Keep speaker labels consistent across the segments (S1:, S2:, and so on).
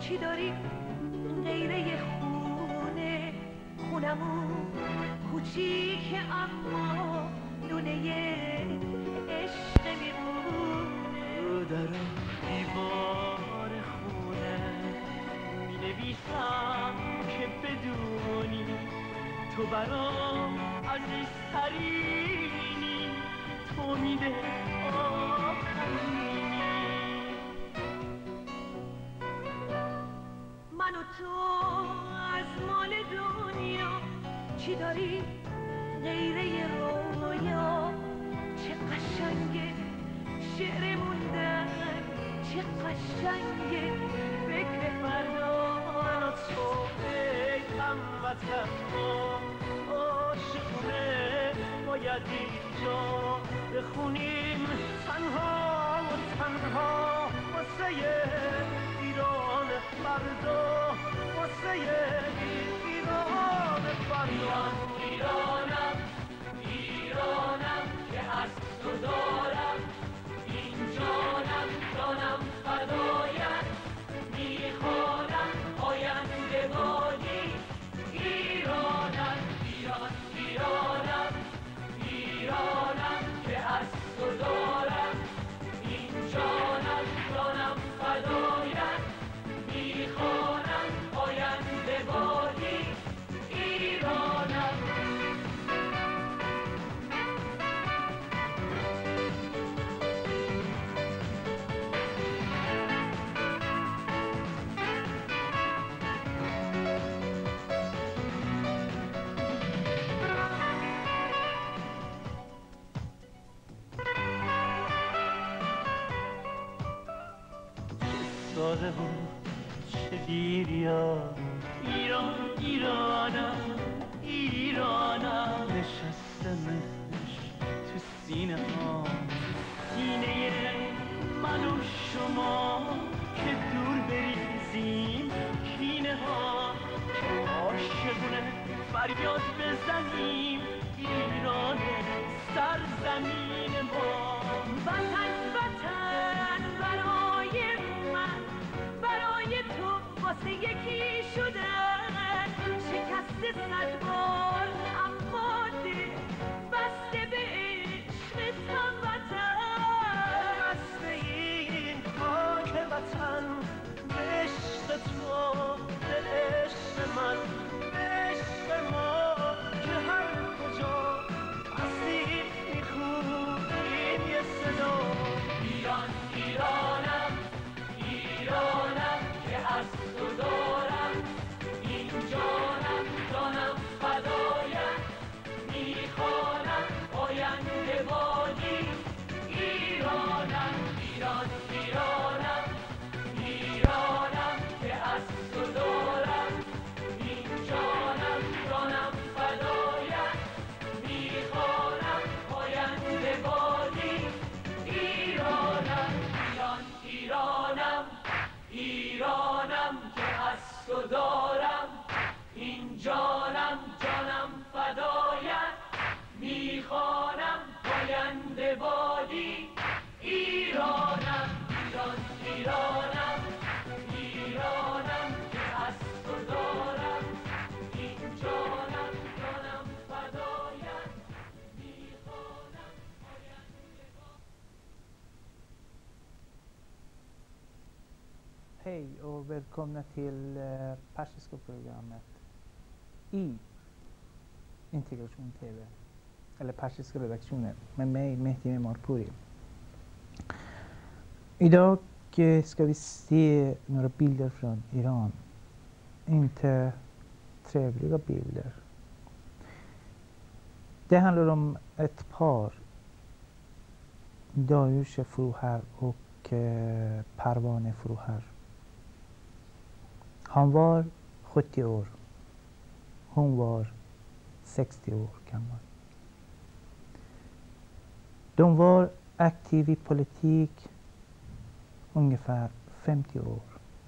S1: چی داری غیره خونه خونمون کوچیک اما لونه عشق میمونه
S2: در دیوار خونه می نویسم که بدونی تو برام عزیزترینی تو امید آخرینی
S1: من و تو از مال دنیا چی داری غیره رویا چه قشنگه شعر موندن چه قشنگه فکر فردا
S2: من و تو ای هموطن ما عاشقونه باید اینجا بخونیم تنها و تنها واسه ایران فردا واسه ایران فردا ایرانم ایرانم که از تو دارم این جانم جانم فدایت میخوانم آینده بادی ایرانم ایران ایرانم ایرانم که از تو دارم این جانم جانم فدایت میخوانم آینده بادی ایرانم ساله و چه دیریا ایران ایرانم ایرانم نشسته مهش تو سینه ها سینه من و شما که دور بریزیم کینه ها عاشقونه فریاد بزنیم ایران سرزمین ما
S1: وطن وطن برای من برای تو واسه یکی شدن شکست 100 بار اما دل بسته به عشق وطن
S2: بسته این خاک وطن به عشق تو به عشق من به عشق ما که هر کجا هستیم میخونیم یه صدا ایران ایرانم ایرانم که از تو دارم این جانم جانم فدایت میخوانم آینده بادی ایرانم ایران ایرانم ایرانم که از تو دارم این جانم جانم فدایت میخوانم آینده بادی ایرانم ایران ایرانم ایرانم که از تو دارم این جانم جانم فدایت میخوانم آینده بادی ایرانم ایران ایرانم ایرانم که از تو دارم این جانم جانم فدایت میخوانم آینده بادی.
S3: Hej och välkomna till persiska-programmet i Integration TV, eller persiska redaktioner, med mig Mehdi Memarpouri. Idag ska vi se några bilder från Iran. Inte trevliga bilder. Det handlar om ett par, Dayush Forougher och Parvane Forougher. Han var 70 år. Hon var 60 år gammal. De var aktiva i politik ungefär 50 år.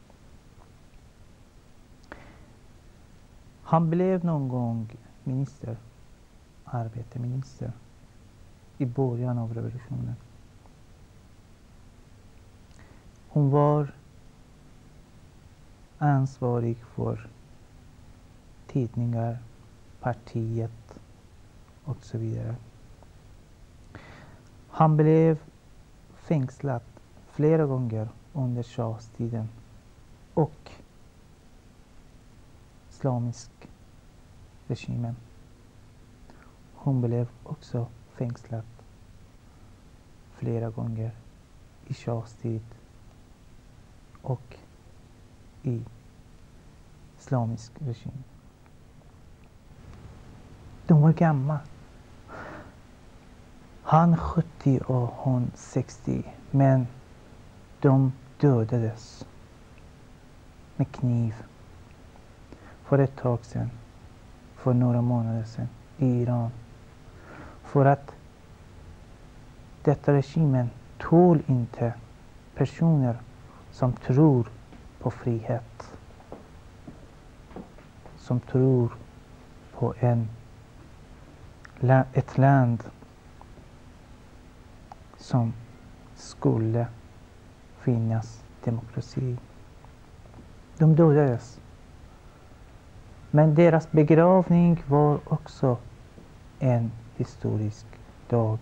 S3: Han blev någon gång arbetarminister i början av revolutionen. Hon var ansvarig för tidningar, partiet och så vidare. Han blev fängslad flera gånger under Shahs-tiden och islamisk regimen. Hon blev också fängslad flera gånger i Shahs tid och i islamisk regim. De var gamla. Han 70 och hon 60, men de dödades med kniv för ett tag sedan, för några månader sedan i Iran. För att detta regimen tål inte personer som tror på frihet, som tror på ett land som skulle finnas demokrati. De dödades. Men deras begravning var också en historisk dag.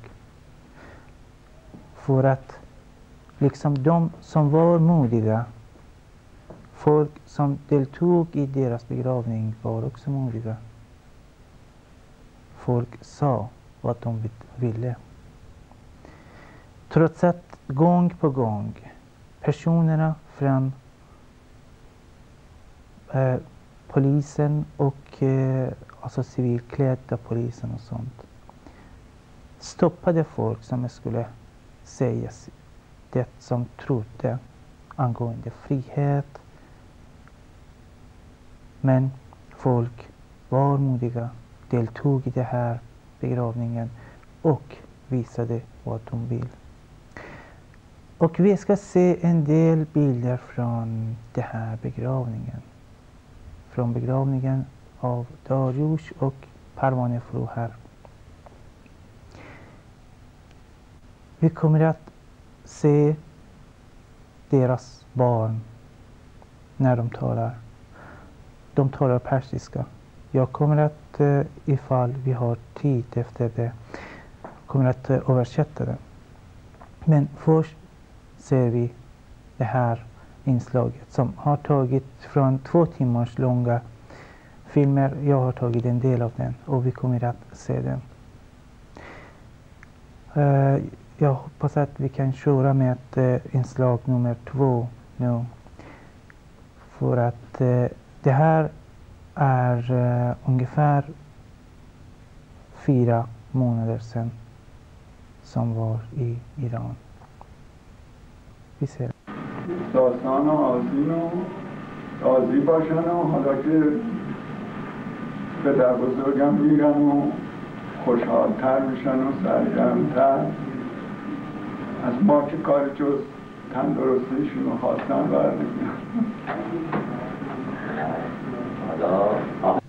S3: För att liksom de som var modiga, folk som deltog i deras begravning var också modiga. Folk sa vad de ville. Trots att gång på gång personerna från polisen och alltså civilklädda polisen och sånt stoppade folk som skulle säga det som trodde angående frihet. Men folk var modiga, deltog i det här begravningen och visade vad de vill. Och vi ska se en del bilder från den här begravningen. Från begravningen av Dariush och Parvane Forohar. Vi kommer att se deras barn när de talar. De talar persiska. Jag kommer att, ifall vi har tid efter det, kommer att översätta det. Men först ser vi det här inslaget som har tagit från 2 timmars långa filmer. Jag har tagit en del av den och vi kommer att se den. Jag hoppas att vi kan köra med inslag nummer 2 nu. För att det här är ungefär 4 månader sedan som var i Iran. Vi ser.
S4: داستان آذین و راضی باشن و حالا که پدر بزرگم میرن و خوشحالتر میشن و سرگرمتر از ما که کار جز تندرستیشون رو خواستن برنمیان. حالا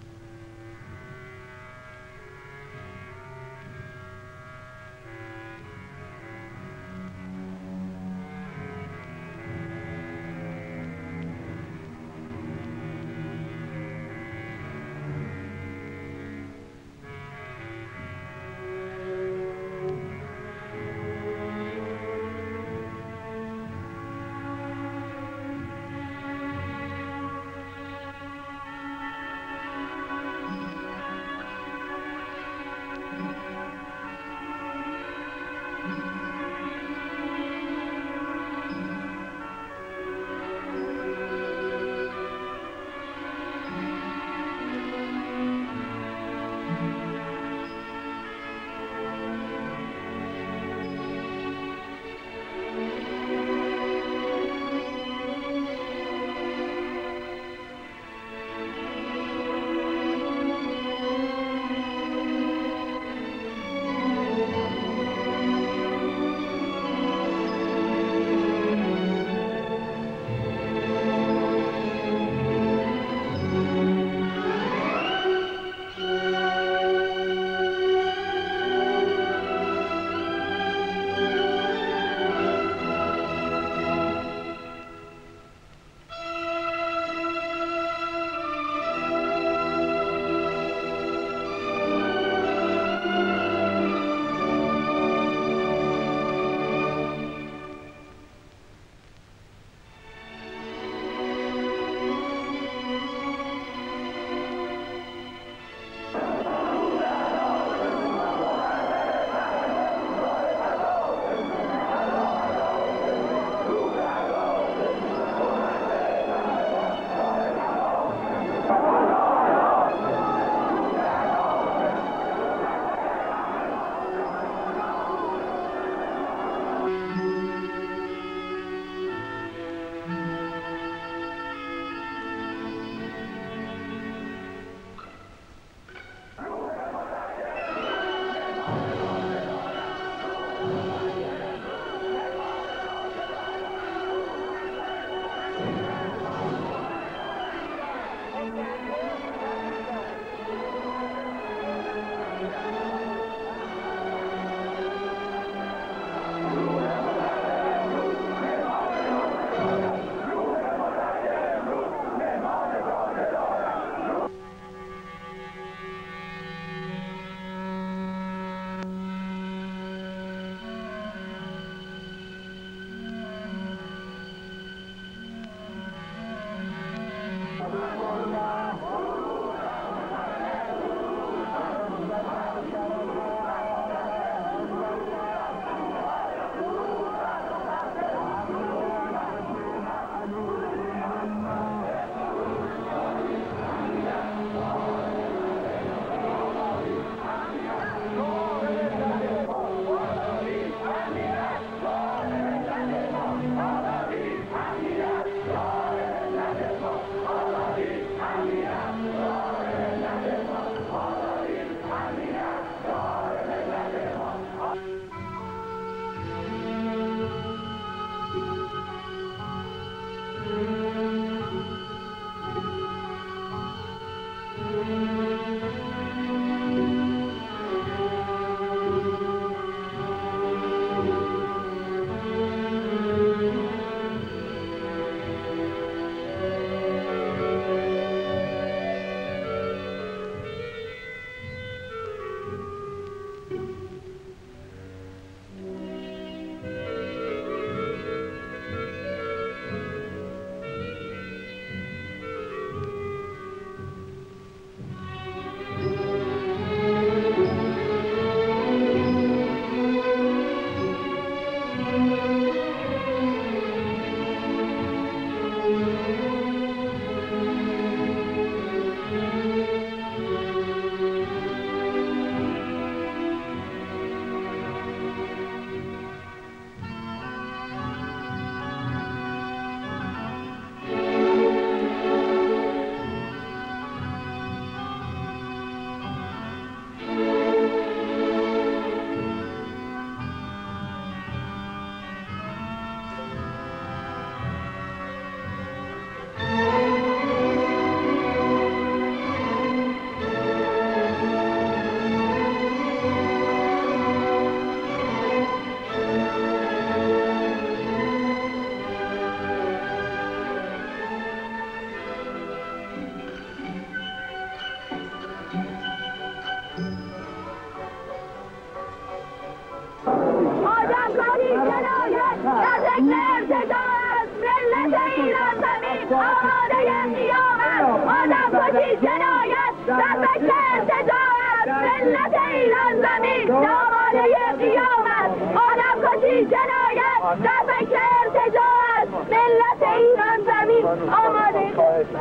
S1: در ذکر ارتجاعت ملت ایران زمین آماده قیامت آدم کشی جنایت در ذکر ارتجاعت ملت ایران زمین آماده قیامت آدم کشی جنایت در ذکر ارتجاعت ملت ایران زمین آماده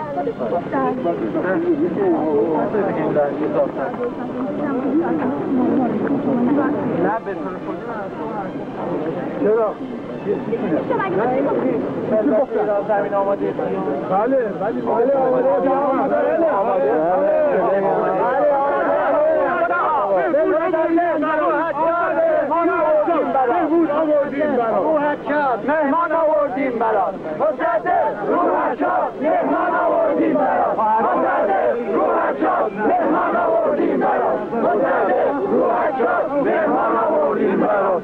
S2: چرا؟ زمین آماده بله مهمان آوردیم برات مصدق روحت شاد مهمان آوردیم برات مصدق روحت شاد مهمان آوردیم برات مصدق روحت شاد مهمان آوردیم برات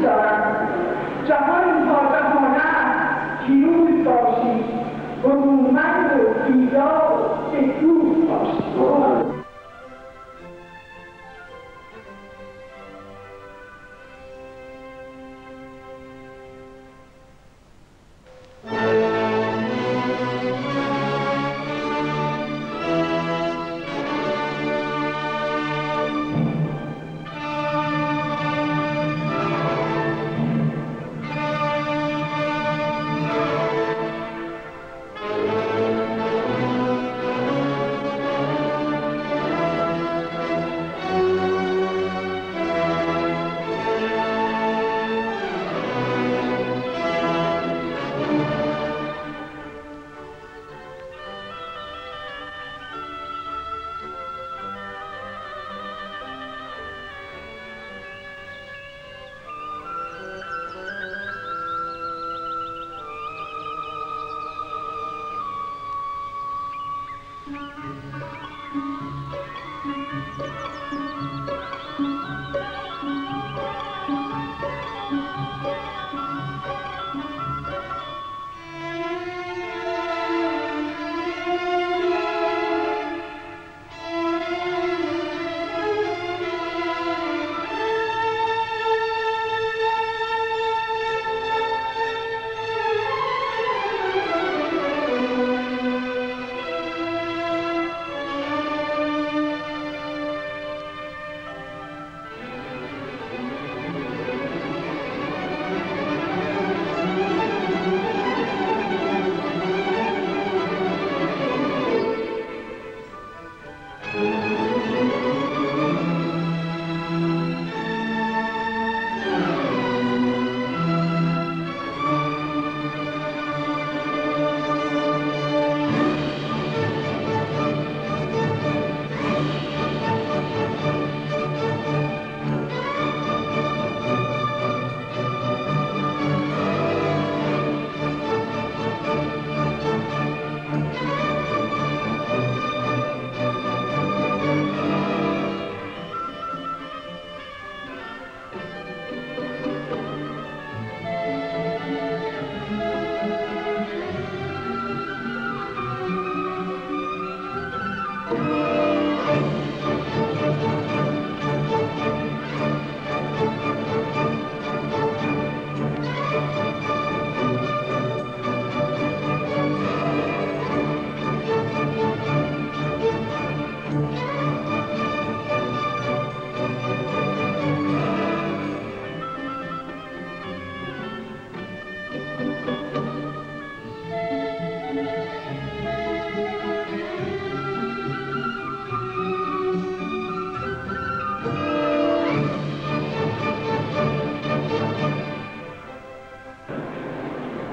S1: جهان تا جهان است پیروز باشید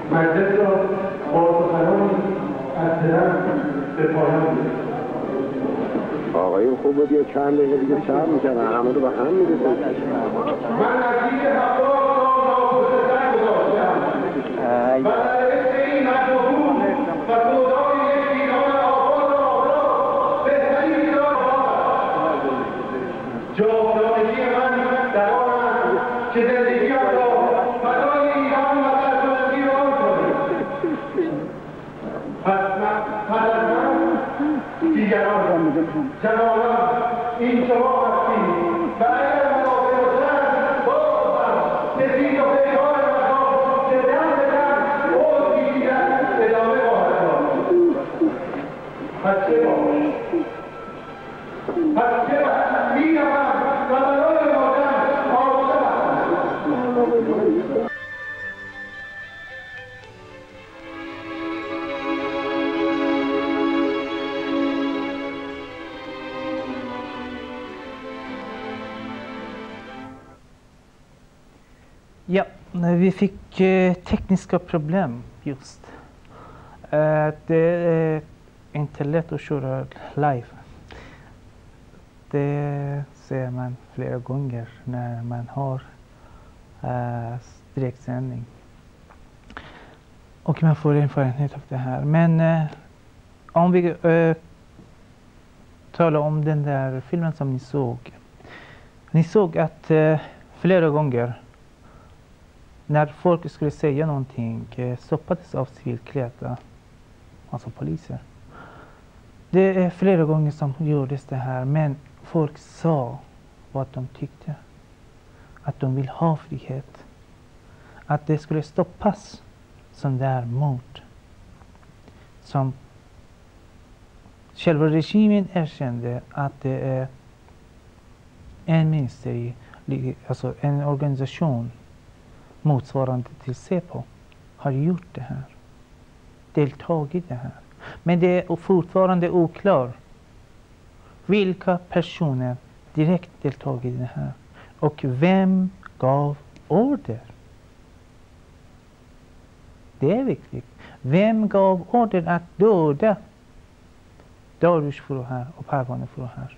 S2: مجلس را با سخنانی از پدر به پایان برد.
S5: آقایون خوب بود یه چند دقیقه دیگه صبر می‌کردن، همه رو به هم می‌ریختن.
S2: من نزدیک 70 سال پشت گذاشتم و در عشق این مردم و سودای یک ایران آباد و آزاد بهترین ایران جاودانگی من در آن است که زندگیم را فدای ایران و سربلندی آن کنید. پس از من دیگران جوانان این شما هستید و اگر منافع باشند باز هم سپید و پیکار مردم که دم به دم خود می‌گیرد ادامه خواهد داد. پس چه باش؟ پس چه باش؟ می‌روم و برای مردن آماده هستم.
S3: Ja, vi fick tekniska problem just. Det är inte lätt att köra live. Det ser man flera gånger när man har direktsändning. Och man får erfarenhet av det här. Men om vi talar om den där filmen som ni såg. Ni såg att flera gånger när folk skulle säga någonting stoppades av civilklädda, alltså poliser. Det är flera gånger som gjordes det här, men folk sa vad de tyckte. Att de vill ha frihet. Att det skulle stoppas som där mord. Som själva regimen erkände att det är en ministeri, alltså en organisation motsvarande till SEPO har gjort det här. Deltagit i det här. Men det är fortfarande oklart vilka personer direkt deltagit i det här. Och vem gav order? Det är viktigt. Vem gav order att döda Dariush Furuhar och Parvane Furuhar?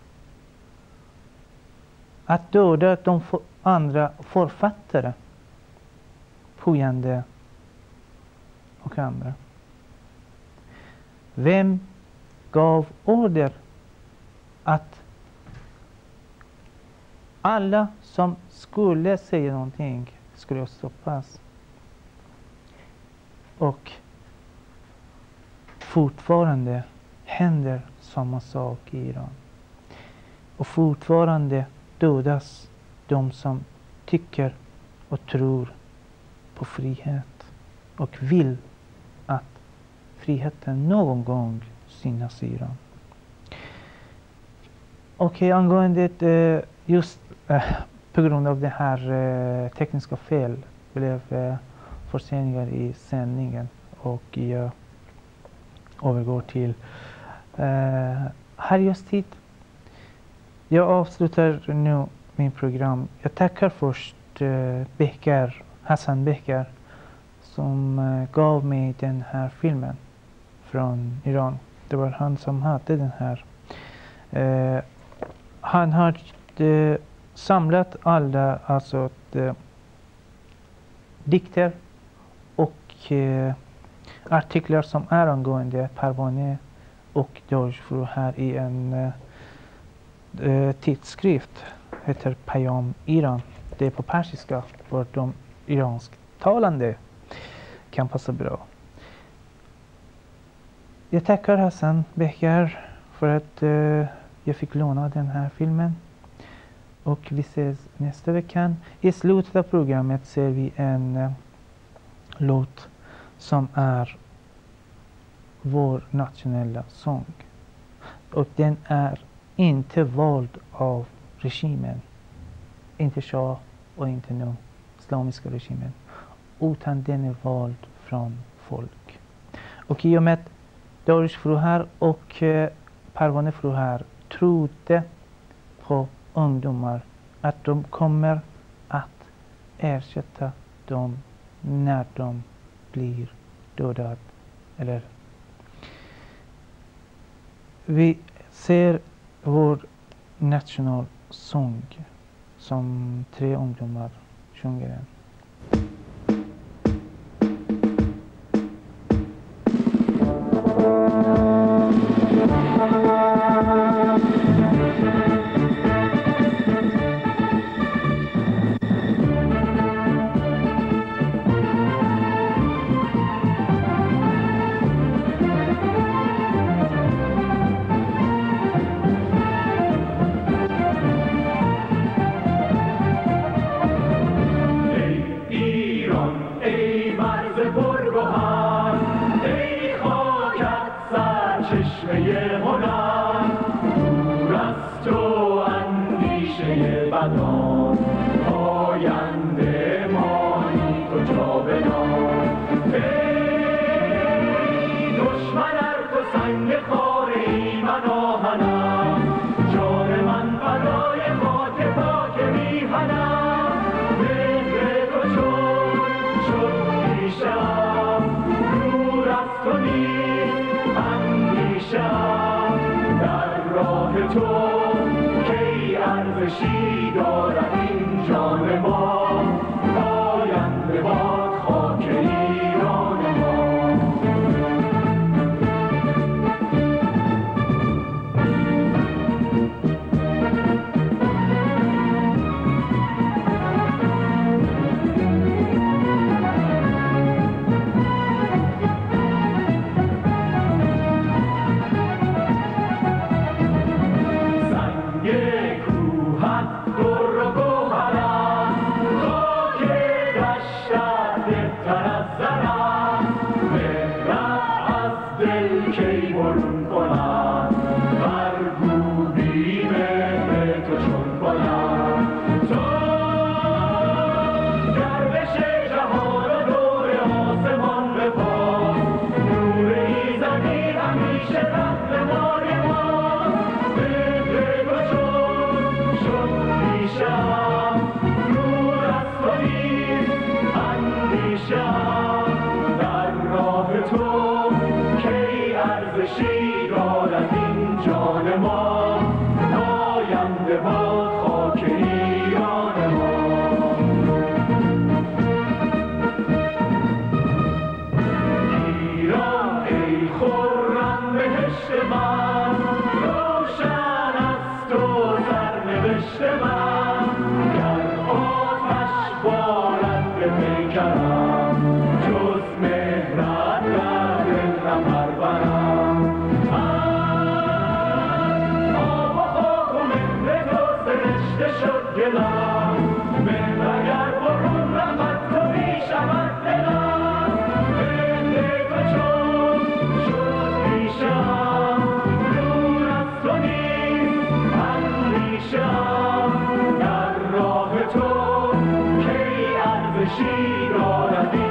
S3: Att döda de andra författare, Pujande och andra. Vem gav order att alla som skulle säga någonting skulle stoppas? Och fortfarande händer samma sak i Iran. Och fortfarande dödas de som tycker och tror på frihet och vill att friheten någon gång synas i Iran. Och angående just på grund av det här tekniska fel blev förseningar i sändningen och jag övergår till Harrios tid. Jag avslutar nu min program. Jag tackar först Hassan Behkar som gav mig den här filmen från Iran. Det var han som hade den här. Han har samlat alla dikter och artiklar som är angående Parvane och Dariush Furuhar i en tidskrift heter Payam Iran. Det är på persiska för de iransktalande kan passa bra. Jag tackar Hassan Behkar för att jag fick låna den här filmen. Och vi ses nästa vecka. I slutet av programmet ser vi en låt som är vår nationella sång. Och den är inte vald av regimen. Inte Shah och inte nu islamiska regimen. Utan den är vald från folk. Och i och med att Dariush Furuhar och Parvane Furuhar trodde på ungdomar att de kommer att ersätta dem när de blir dödad. Eller vi ser vår nationalsång som 3 ungdomar sjunger den.
S2: شیر آرد